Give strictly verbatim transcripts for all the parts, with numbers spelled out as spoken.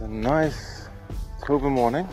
a nice October morning.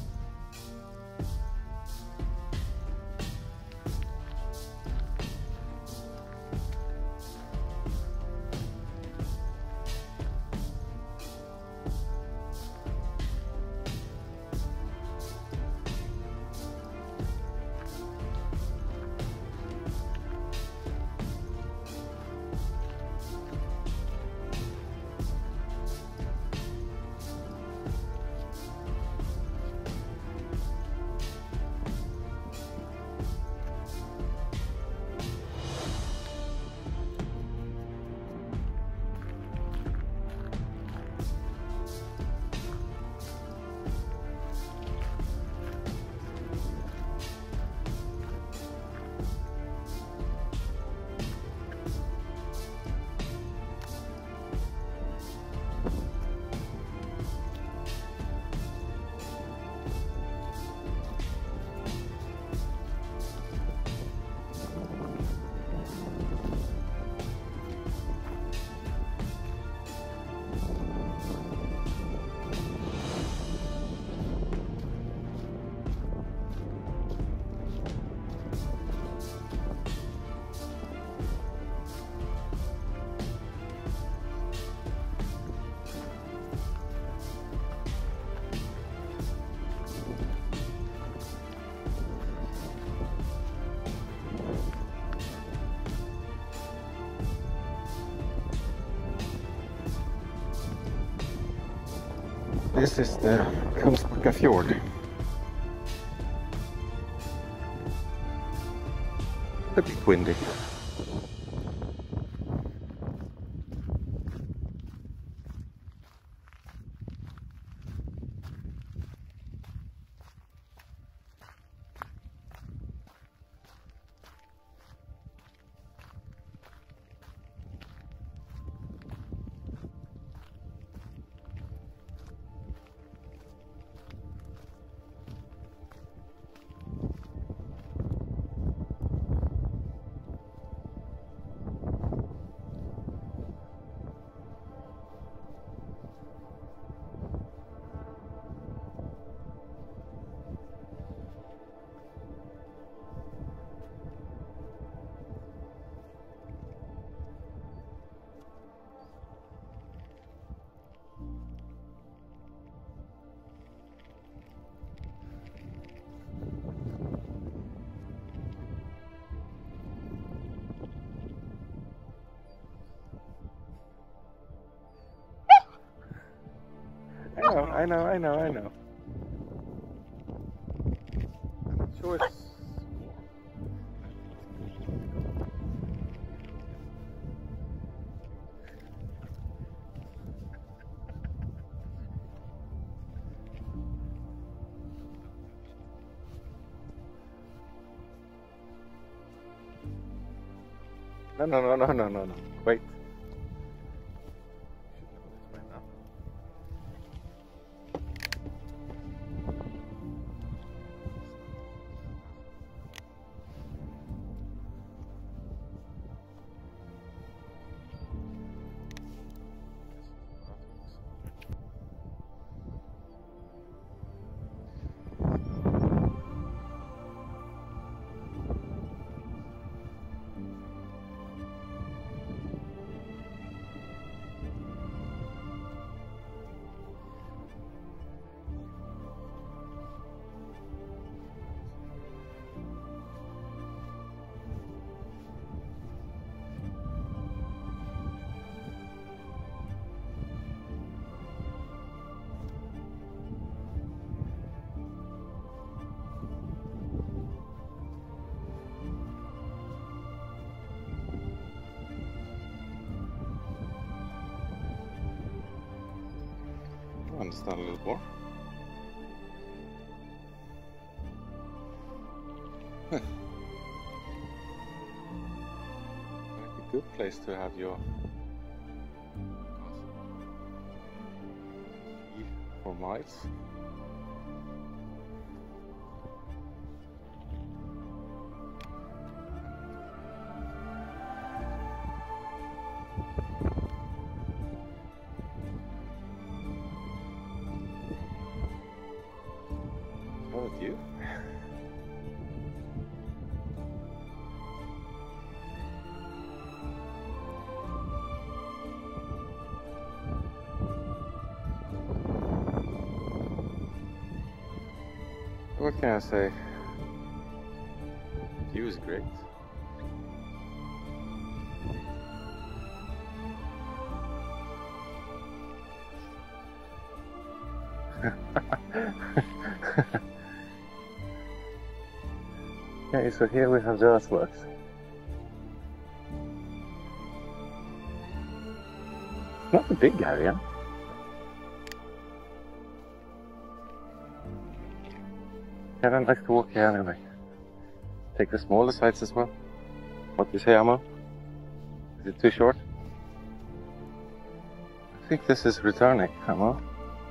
This is the Kungsbacka fjord. A bit windy. I know, I know, I know. I'm not sure it's... No, no, no, no, no, no, no. Wait. Understand a little more. Like a good place to have your for mice. you. What can I say? View is great. Okay, so here we have the Earthworks. Not a big area. Kevin likes to walk here anyway. Take the smaller sites as well. What do you say, Aamu? Is it too short? I think this is returning, Aamu.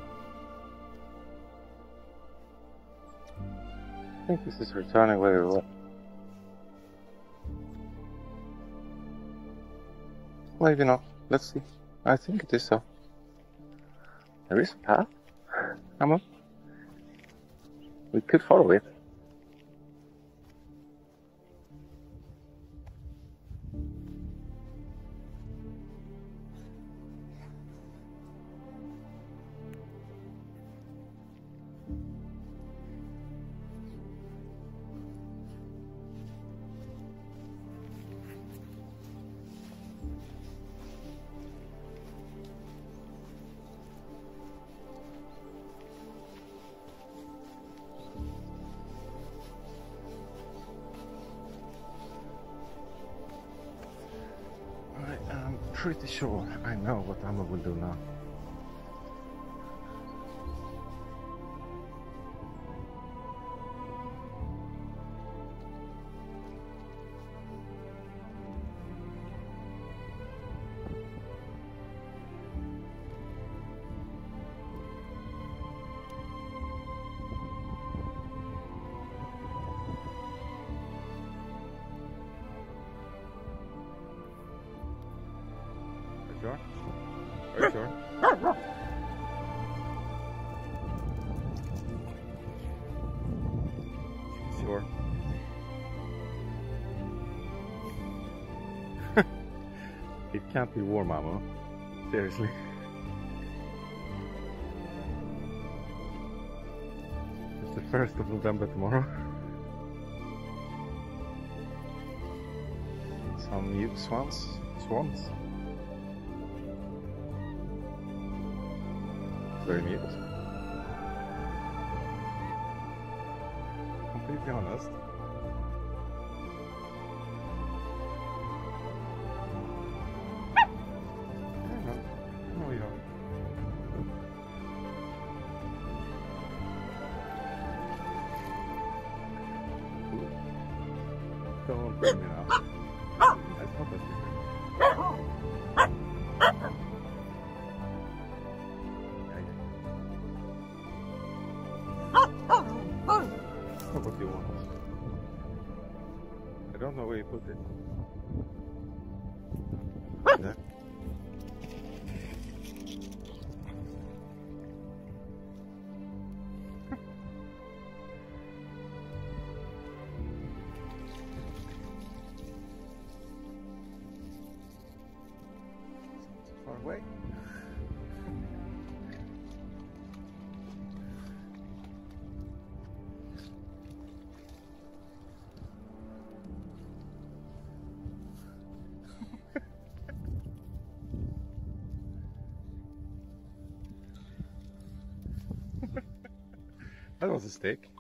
I think this is returning very well. Maybe not. Let's see. I think it is so. There is a path. Aamu. We could follow it. Pretty sure I know what Aamu will do now. Sure? Are you sure? Sure. It can't be warm, Aamu. Seriously. It's the first of November tomorrow. Some mute swans. Swans. Very mute. Completely honest. No, you don't. Don't bring me now. I thought that you what you want. I don't know where you put it. Yeah. Too far away. That was a stick.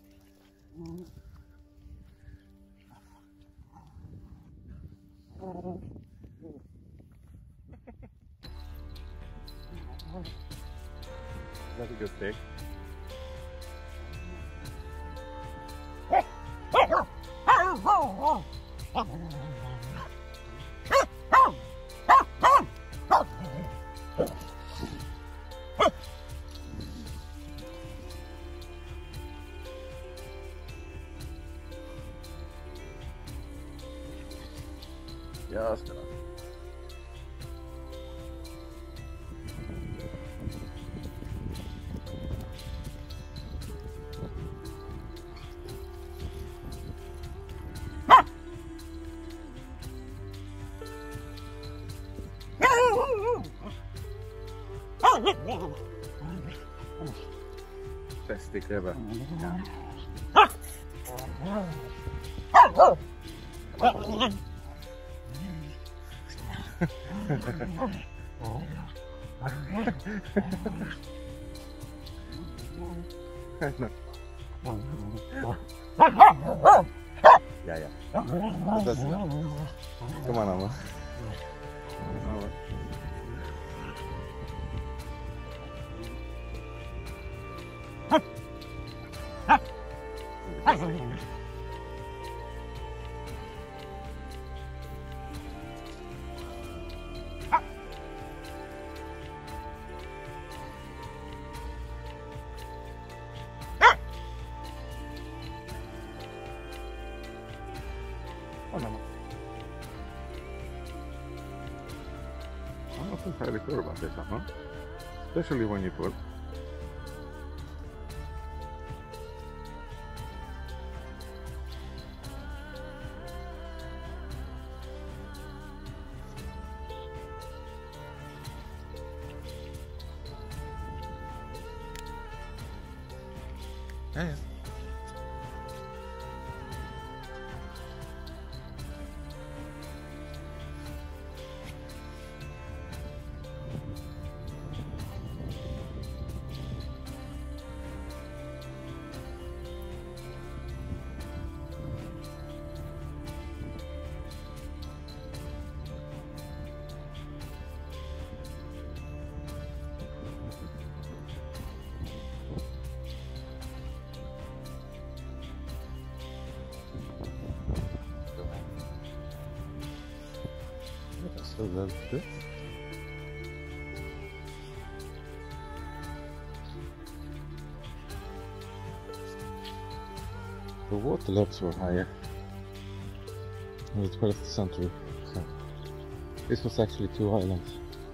That's a good stick. Just enough. Best stick ever. Ja, ja. Dat is het. Kom maar, Aamu. Oh, no. I'm not entirely sure about this, huh? Especially when you put. Yeah, yeah. So that's good. The water levels were higher in the twelfth century, so this was actually two islands.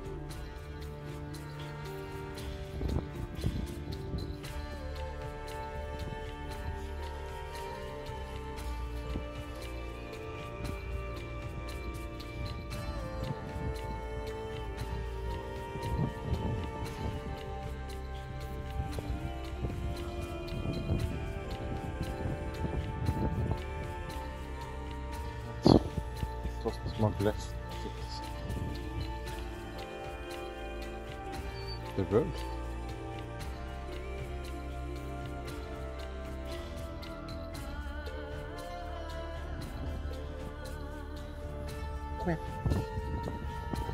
More left the road. Come here.